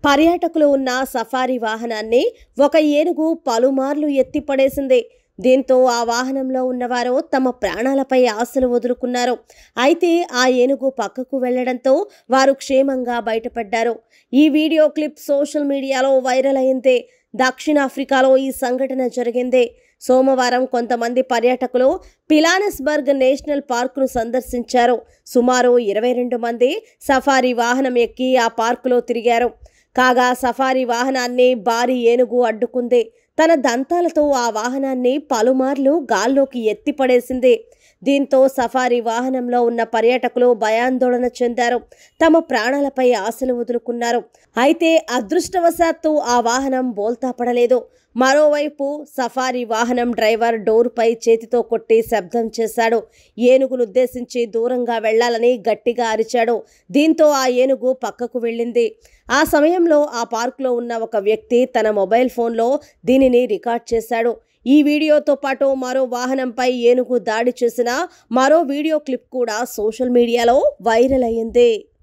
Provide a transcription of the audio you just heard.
పర్యాటకులు ఉన్న సఫారీ వాహనాన్ని ఒక ఏనుగు పలుమార్లు ఎత్తిపడేసింది. దీంతో ఆ వాహనంలో ఉన్నవారు తమ ప్రాణాలపై ఆశలు వదులుకున్నారు. అయితే ఆ ఏనుగు పక్కకు వెళ్లడంతో వారు క్షేమంగా బయటపడ్డారు. ఈ వీడియో క్లిప్ సోషల్ మీడియాలో వైరల్ అయింది. దక్షిణాఫ్రికాలో ఈ సంఘటన జరిగింది. సోమవారం కొంతమంది పర్యాటకులు పిలానెస్బర్గ్ నేషనల్ పార్కును సందర్శించారు. సుమారు 22 మంది సఫారీ వాహనం ఎక్కి ఆ పార్కులో తిరిగారు. కాగా సఫారీ వాహనాన్ని భారీ ఏనుగు అడ్డుకుంది. తన దంతాలతో ఆ వాహనాన్ని పలుమార్లు గాల్లోకి ఎత్తిపడేసింది. దీంతో సఫారీ వాహనంలో ఉన్న పర్యాటకులు భయాందోళన చెందారు. తమ ప్రాణాలపై ఆశలు వదులుకున్నారు. అయితే అదృష్టవశాత్తు ఆ వాహనం బోల్తా పడలేదు. మరోవైపు సఫారీ వాహనం డ్రైవర్ డోరుపై చేతితో కొట్టి శబ్దం చేశాడు. ఏనుగునుద్దేశించి దూరంగా వెళ్లాలని గట్టిగా అరిచాడు. దీంతో ఆ ఏనుగు పక్కకు వెళ్ళింది. ఆ సమయంలో ఆ పార్కులో ఉన్న ఒక వ్యక్తి తన మొబైల్ ఫోన్లో దీనిని రికార్డ్ చేశాడు. ఈ వీడియోతో పాటు మరో వాహనంపై ఏనుగు దాడి చేసిన మరో వీడియో క్లిప్ కూడా సోషల్ మీడియాలో వైరల్ అయ్యింది.